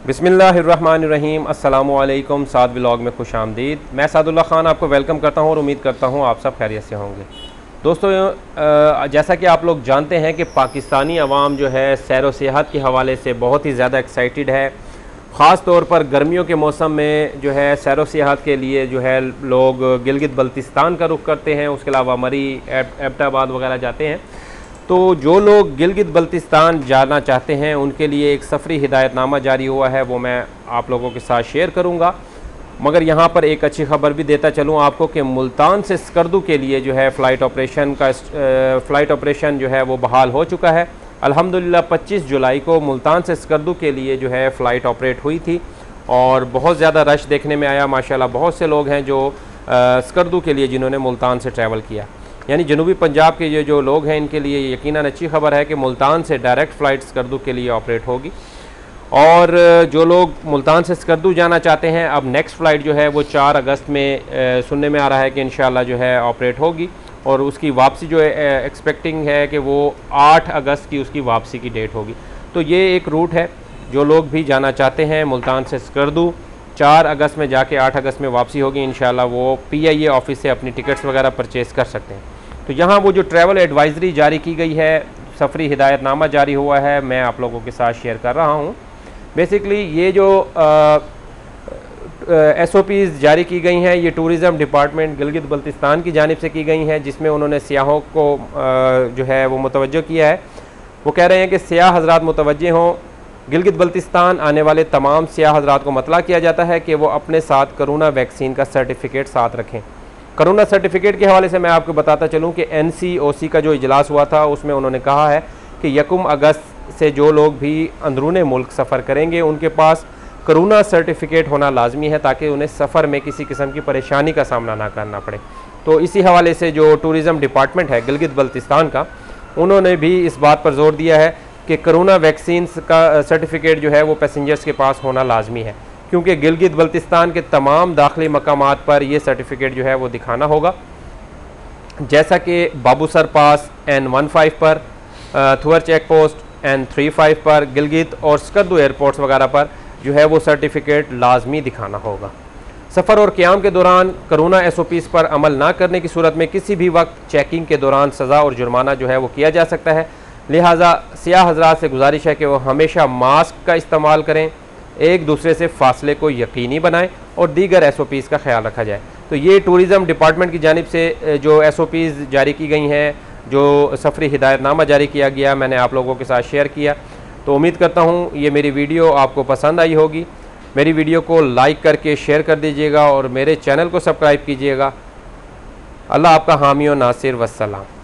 बिस्मिल्लाहिर्रहमानिर्रहीम अस्सलामुअलैकुम। साद व्लॉग में खुश आमदीद। मैं सादुल्लाह ख़ान आपको वेलकम करता हूं और उम्मीद करता हूं आप सब खैरियत से होंगे। दोस्तों, जैसा कि आप लोग जानते हैं कि पाकिस्तानी अवाम जो है सैर व सियाहत के हवाले से बहुत ही ज़्यादा एक्साइटेड है। ख़ास तौर पर गर्मियों के मौसम में जो है सैर व सियाहत के लिए जो है लोग गिलगित बल्तिस्तान का रुख करते हैं, उसके अलावा मरी, एबटाबाद वगैरह जाते हैं। तो जो लोग गिलगित बल्तिस्तान जाना चाहते हैं उनके लिए एक सफरी हिदायतनामा जारी हुआ है, वो मैं आप लोगों के साथ शेयर करूंगा। मगर यहाँ पर एक अच्छी खबर भी देता चलूँ आपको कि मुल्तान से स्कर्दू के लिए जो है फ़्लाइट ऑपरेशन जो है वो बहाल हो चुका है। अल्हम्दुलिल्लाह 25 जुलाई को मुल्तान से स्कर्दू के लिए जो है फ़्लाइट ऑपरेट हुई थी और बहुत ज़्यादा रश देखने में आया। माशाल्लाह बहुत से लोग हैं जो स्कर्दू के लिए जिन्होंने मुल्तान से ट्रैवल किया। यानी जनूबी पंजाब के ये जो लोग हैं इनके लिए यकीनन अच्छी खबर है कि मुल्तान से डायरेक्ट फ़्लाइट स्कर्दू के लिए ऑपरेट होगी। और जो लोग मुल्तान से स्कर्दू जाना चाहते हैं, अब नेक्स्ट फ़्लाइट जो है वो 4 अगस्त में सुनने में आ रहा है कि इंशाल्लाह जो है ऑपरेट होगी और उसकी वापसी जो है एक्सपेक्टिंग है कि वो 8 अगस्त की उसकी वापसी की डेट होगी। तो ये एक रूट है, जो लोग भी जाना चाहते हैं मुल्तान से स्कर्दू 4 अगस्त में जाके 8 अगस्त में वापसी होगी इंशाल्लाह, वो PIA ऑफिस से अपनी टिकट्स वगैरह परचेज़ कर सकते हैं। तो यहाँ वो जो ट्रैवल एडवाइज़री जारी की गई है, सफरी हिदायतनामा जारी हुआ है, मैं आप लोगों के साथ शेयर कर रहा हूँ। बेसिकली ये जो SOPs जारी की गई हैं ये टूरिज़म डिपार्टमेंट गिलगित बल्तिस्तान की जानिब से की गई हैं, जिसमें उन्होंने सियाहों को जो है वो मुतवज्जो किया है। वो कह रहे हैं कि सियाह हज़रात मुतवज्जे हों। गिलगित बल्तिस्तान आने वाले तमाम सियाह हज़रात को मतला किया जाता है कि वो अपने साथ कोरोना वैक्सीन का सर्टिफिकेट साथ रखें। कोरोना सर्टिफिकेट के हवाले से मैं आपको बताता चलूँ कि NCOC का जो इजलास हुआ था उसमें उन्होंने कहा है कि 1 अगस्त से जो लोग भी अंदरूने मुल्क सफ़र करेंगे उनके पास कोरोना सर्टिफिकेट होना लाजमी है, ताकि उन्हें सफ़र में किसी किस्म की परेशानी का सामना ना करना पड़े। तो इसी हवाले से जो टूरिज़म डिपार्टमेंट है गिलगित बल्तिस्तान का, उन्होंने भी इस बात पर जोर दिया है कि कोरोना वैक्सीन का सर्टिफिकेट जो है वो पैसेंजर्स के पास होना लाजमी है, क्योंकि गिलगित बल्तिस्तान के तमाम दाखिली मकामात पर यह सर्टिफिकेट जो है वो दिखाना होगा। जैसा कि बाबूसर पास N15 पर, थुअर चेक पोस्ट N35 पर, गिलगित और स्कर्दू एयरपोर्ट्स वगैरह पर जो है वो सर्टिफिकेट लाजमी दिखाना होगा। सफ़र और क़याम के दौरान कोरोना SOPs पर अमल ना करने की सूरत में किसी भी वक्त चेकिंग के दौरान सज़ा और जुर्माना जो है वो किया जा सकता है। लिहाजा सियाह हज़रात से गुजारिश है कि वो हमेशा मास्क का इस्तेमाल करें, एक दूसरे से फासले को यकीनी बनाएं और दीगर SOPs का ख्याल रखा जाए। तो ये टूरिज़म डिपार्टमेंट की जानिब से जो SOPs जारी की गई हैं, जो सफरी हिदायतनामा जारी किया गया, मैंने आप लोगों के साथ शेयर किया। तो उम्मीद करता हूँ ये मेरी वीडियो आपको पसंद आई होगी। मेरी वीडियो को लाइक करके शेयर कर दीजिएगा और मेरे चैनल को सब्सक्राइब कीजिएगा। अल्लाह आपका हामी और नासिर। वस्सलाम।